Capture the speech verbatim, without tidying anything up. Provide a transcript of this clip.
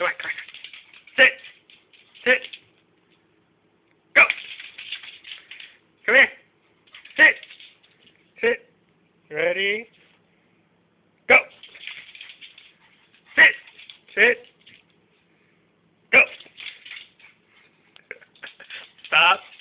Come on, come on. Sit. Sit. Go. Come here. Sit. Sit. Ready? Go. Sit. Sit. Go. Stop.